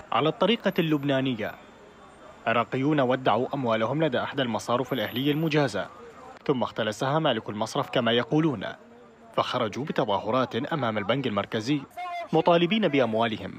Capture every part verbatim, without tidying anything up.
على الطريقة اللبنانية، عراقيون ودعوا أموالهم لدى أحد المصارف الأهلية المجازة، ثم اختلسها مالك المصرف كما يقولون، فخرجوا بتظاهرات أمام البنك المركزي مطالبين بأموالهم.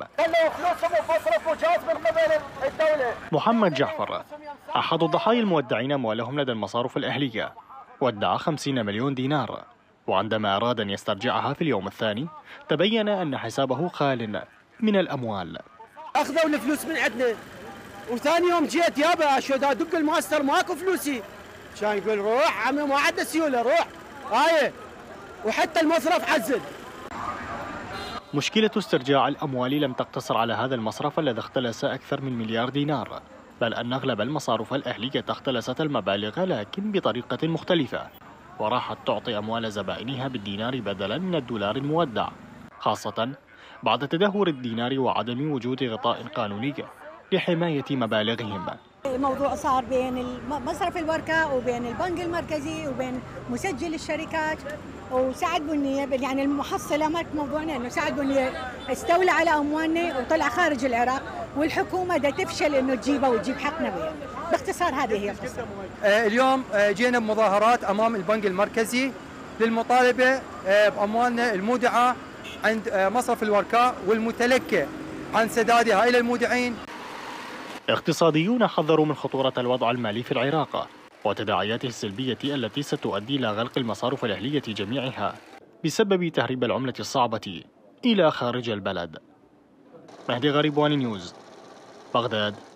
محمد جعفر أحد الضحايا المودعين أموالهم لدى المصارف الأهلية، ودع خمسين مليون دينار، وعندما أراد أن يسترجعها في اليوم الثاني تبين أن حسابه خال من الأموال. أخذوا الفلوس من عندنا، وثاني يوم جيت يابا شو دا ادق الماستر ماكو فلوسي، كان يقول روح عمي ما عندنا سيوله روح هاي، وحتى المصرف عزل. مشكلة استرجاع الأموال لم تقتصر على هذا المصرف الذي اختلس أكثر من مليار دينار، بل أن أغلب المصارف الأهلية اختلست المبالغ لكن بطريقة مختلفة، وراحت تعطي أموال زبائنها بالدينار بدلا من الدولار المودع، خاصة بعد تدهور الدينار وعدم وجود غطاء قانوني لحماية مبالغهم. الموضوع صار بين مصرف الوركة وبين البنك المركزي وبين مسجل الشركات وسعد بنية، يعني المحصلة مالت موضوعنا انه سعد بنية استولى على اموالنا وطلع خارج العراق، والحكومة دا تفشل انه تجيبه وتجيب حقنا بيه. باختصار هذه هي القصة. اليوم جينا بمظاهرات امام البنك المركزي للمطالبة باموالنا المودعة عند مصرف الوركاء والمتلكة عن سدادها الى المودعين. اقتصاديون حذروا من خطورة الوضع المالي في العراق وتداعياته السلبية التي ستؤدي إلى غلق المصارف الأهلية جميعها بسبب تهريب العملة الصعبة إلى خارج البلد. مهدي غريب، وان نيوز، بغداد.